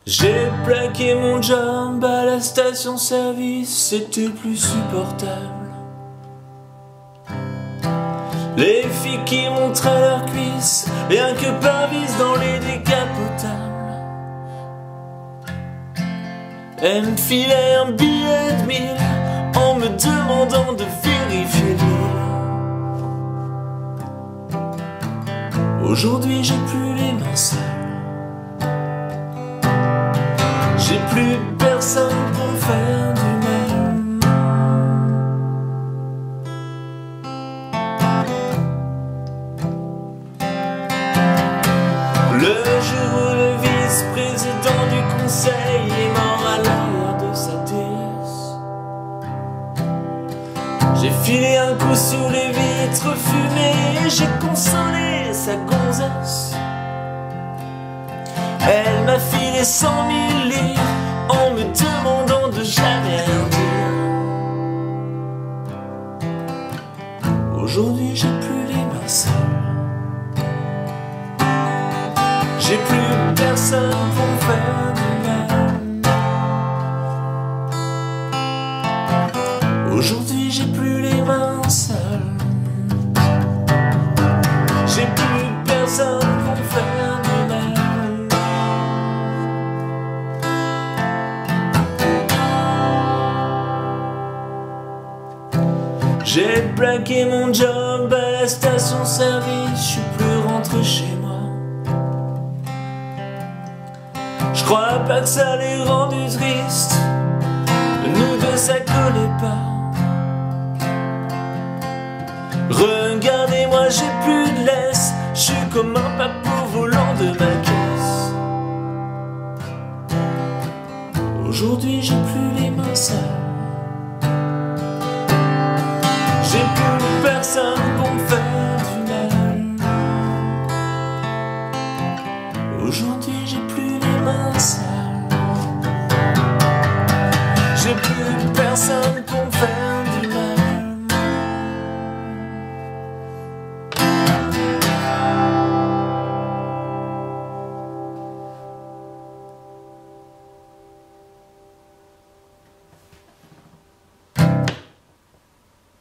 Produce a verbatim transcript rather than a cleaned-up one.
J'ai plaqué mon job à la station-service, c'était plus supportable. Les filles qui montraient leurs cuisses, rien que par vis dans les décapotables. Elles me filaient un billet de mille en me demandant de vérifier l'île. Aujourd'hui j'ai plus les mains sales, j'ai plus personne pour me faire du mal. Le jour où le vice-président du conseil est mort à l'arrière de sa déesse, j'ai filé un coup sur les vitres fumées et j'ai consolé sa gonzesse. Elle m'a filé cent mille livres en me demandant de jamais rien dire. Aujourd'hui j'ai plus les mains sales, j'ai plus personne pour me faire du mal. Aujourd'hui j'ai plus les mains sales, j'ai plus personne pour me faire du mal. J'ai plaqué mon job à la station-service, je suis plus rentré chez moi. Je crois pas que ça l'ait rendu triste, nous deux ça collait pas. Regardez-moi, j'ai plus de laisse, je suis comme un papou volant de ma caisse. Aujourd'hui j'ai plus les mains sales, j'ai plus personne pour me faire